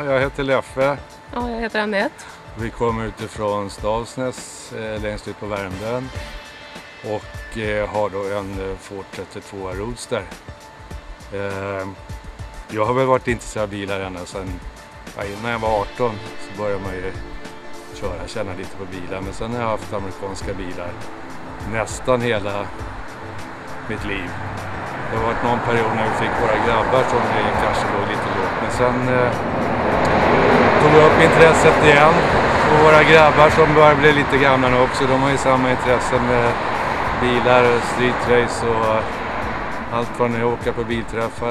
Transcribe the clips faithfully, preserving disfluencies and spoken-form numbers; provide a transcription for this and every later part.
jag heter Leffe. Ja, jag heter Annette. Vi kommer utifrån Stavsnäs, eh, längst ut på Värmdön. Och eh, har då en eh, Ford trettiotvå Roadster. Eh, jag har väl varit intresserad av bilar ända sedan ja, innan jag var arton så började man ju köra, känna lite på bilar. Men sen har jag haft amerikanska bilar nästan hela mitt liv. Det har varit någon period när vi fick våra grabbar som kanske låg lite lågt. Men sen eh, tog vi upp intresset igen. Och våra grabbar som börjar bli lite gamla nu också, de har ju samma intresse med bilar, streetrace och allt vad ni åker på bilträffar.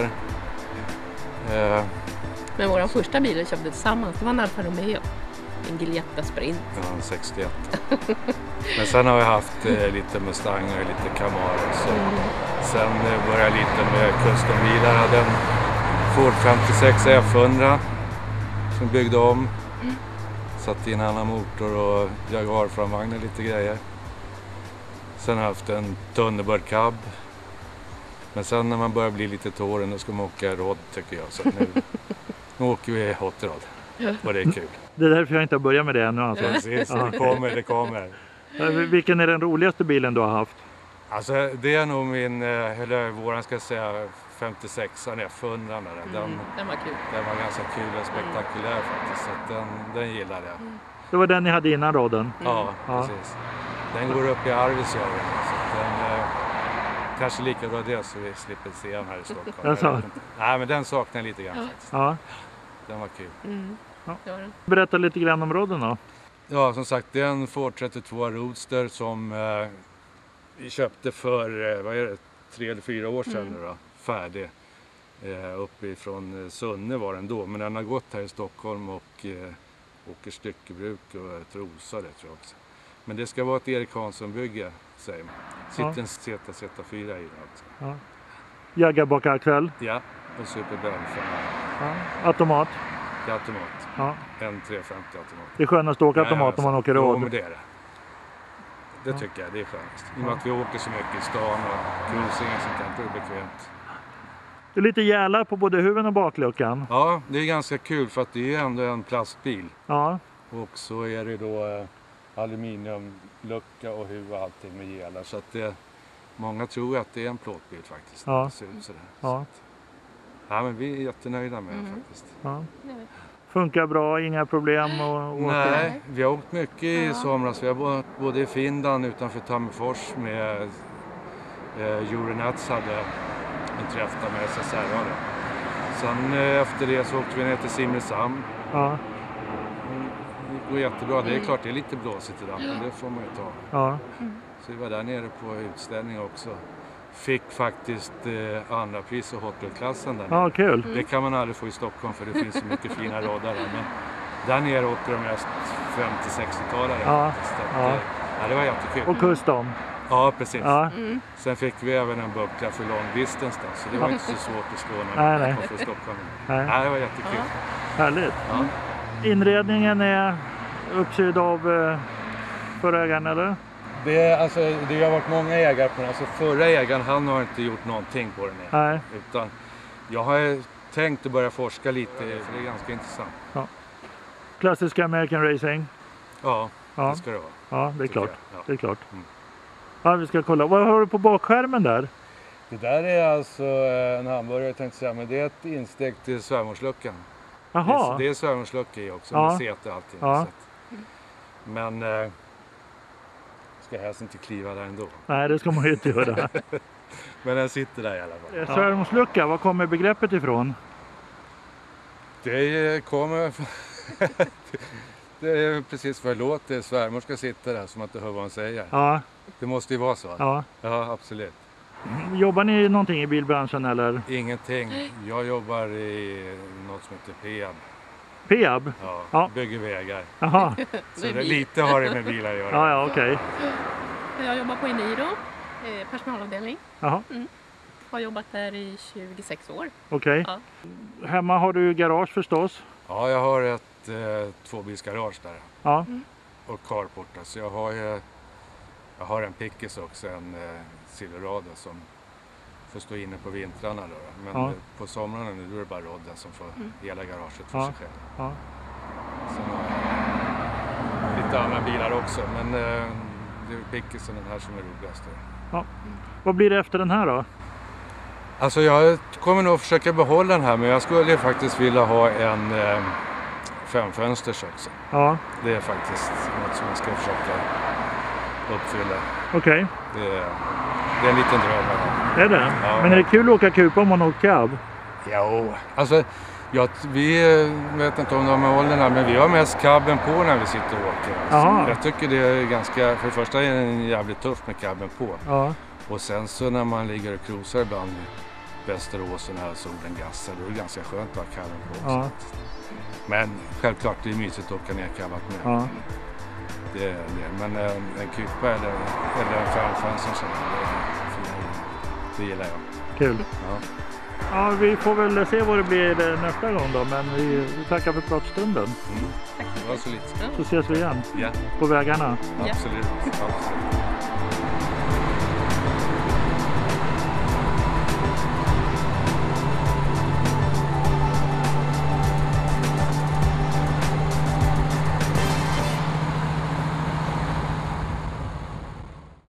Eh, Men vår första bil vi köpte tillsammans, det var en Alfa Romeo. En Giulietta Sprint. Ja, en sextioett. Men sen har jag haft eh, lite Mustanger och lite Camaro. Så. Mm. Sen eh, började jag lite med custombilar. Jag hade en Ford femtiosex F hundra som byggde om. Mm. Satt i en annan motor och Jaguar framvagnar lite grejer. Sen har jag haft en Thunderbird Cab. Men sen när man börjar bli lite till åren då ska man åka rod tycker jag. Så nu, nu åker vi hot rod. Och det är kul. Det är därför jag inte har börjat med det ännu alltså. Precis, det kommer, det kommer. Vilken är den roligaste bilen du har haft? Alltså det är nog min, eller våran ska jag säga, femtiosex F hundra. Den, mm, den var kul. Den var ganska kul och spektakulär mm. faktiskt, så den, den gillar jag. Mm. Det var den ni hade innan raden? Mm. Ja, precis. Den går upp i Arvidsjaur, så den eh, kanske lika bra det så vi slipper se den här i Stockholm. Alltså. Nej, men den saknar jag lite grann ja. faktiskt. Ja. Den var kul. Mm. Ja. Berätta lite grann om raden då. Ja, som sagt, det är en Ford trettiotvå Roadster som eh, vi köpte för, eh, vad är det, tre eller fyra år sedan mm. nu då, färdig. Eh, uppifrån Sunne var den då, men den har gått här i Stockholm och eh, åker styckebruk och Trosa det tror jag också. Men det ska vara ett Erik Hansson-bygge, säger man. Sitter ja. en Z Z fyra i den också. Ja. Jaggar bak akväll? Ja, och Superbell för ja. Automat? Ja, automat. Ja. En trehundrafemtio automat. Det är skönast att åka ja, automat om man åker råd. Jo, men det är det. Det ja. tycker jag, det är skönast. I och med att vi åker så mycket i stan och cruising och sånt där, det är bekvämt. Det är lite jälar på både huven och bakluckan. Ja, det är ganska kul för att det är ändå en plastbil. Ja. Och så är det då eh, aluminiumlucka och huv och allting med jälar. Så att det, många tror att det är en plåtbil faktiskt. Ja. Det ser ut sådär. Ja. Så att, ja, men vi är jättenöjda med mm. det faktiskt. Ja. Funkar bra, inga problem att åka? Nej, vi har åkt mycket i somras. Vi har varit både i Finland utanför Tammerfors med eh, Euronats hade en träff där med S S R. Sen eh, efter det så åkte vi ner till Simrishamn. Ja. Det går jättebra. Det är klart det är lite blåsigt idag, men det får man ju ta. Ja. Så vi var där nere på utställning också. Fick faktiskt eh, andra pris och hotellklassen där. Ja, kul. Det kan man aldrig få i Stockholm för det finns så mycket fina roddar där. Men där nere åkte de mest femtio-sextio-talare. Ja. Ja. Ja, det var jättekul. Och custom. Ja, precis. Ja. Mm. Sen fick vi även en buckla för long distance där, så det var inte så svårt att slå när nej, man nej. kom från Stockholm. Nej. Nej, det var jättekul. Ja. Härligt. Ja. Inredningen är uppsydd av eh, förra ägaren, eller? Det, är, alltså, det har varit många ägare på den. Alltså, förra ägaren han har inte gjort någonting på den. Nej. Utan jag har tänkt att börja forska lite, för det är ganska intressant. Ja. Klassiska American Racing? Ja, ja. det ska det vara. Ja, det är klart. Ja. Det är klart. Mm. Ja, vi ska kolla. Vad har du på bakskärmen där? Det där är alltså en hamburgare, jag tänkte säga, men det är ett insteg till svärmorsluckan. Jaha. Det är, är svärmorslucka i också, ja. med säte och allting. Ja. Så att, men eh, ska helst inte kliva där ändå. Nej, det ska man ju inte göra. Men den sitter där i alla fall. Ja. Svärmorslucka, var kommer begreppet ifrån? Det kommer... det är precis vad det låter. Svärmor ska sitta där som att du hör vad hon säger. Ja. Det måste ju vara så. Ja, ja absolut. Jobbar ni någonting i bilbranschen eller? Ingenting. Jag jobbar i något som heter Peab. Peab? Ja, ja. Bygger vägar. Jaha. Så det lite har det med bilar att göra. Ja, ja, okej. Okay. Jag jobbar på Eniro, personalavdelning. Jaha. Mm. Har jobbat där i tjugosex år. Okej. Okay. Ja. Hemma har du garage förstås? Ja, jag har ett eh, tvåbilsgarage där. Ja. Mm. Och carportar. Så jag har, eh, jag har en pickis också, en eh, Silverado som får stå inne på vintrarna då. då. Men Ja. på somrarna nu då är det bara rodden som får Mm. hela garaget för Ja. sig själv. Ja. Sen har jag lite andra bilar också, men eh, det är Pickisen den här som är roligast. Då. Vad blir det efter den här då? Alltså jag kommer nog försöka behålla den här, men jag skulle faktiskt vilja ha en eh, femfönsters också. Ja, Det är faktiskt något som jag ska försöka uppfylla. okej. Det är, det är en liten dröm jag har. Är det? Ja. Men är det kul att åka kupa om man åker cab? Jo, alltså jag, vi eh, vet inte om de är ålderna, men vi har mest cabben på när vi sitter och åker. Jaha. Alltså, jag tycker det är ganska, för det första är det jävligt tufft med cabben på. Ja, Och sen så när man ligger och cruisar ibland i Västeråsen här, solen gassar, då är det ganska skönt att ha cabben på också. ja, Men självklart det är mysigt att åka ner cabbat med. ja. Det är det. Men en, en kupa eller, eller en framfönster så det, det gillar jag. Kul. Ja. Ja, vi får väl se vad det blir nästa gång då, men vi, vi tackar för pratstunden. Mm. Det var så lite. Så ses vi igen Ja, på vägarna. Ja. absolut. absolut.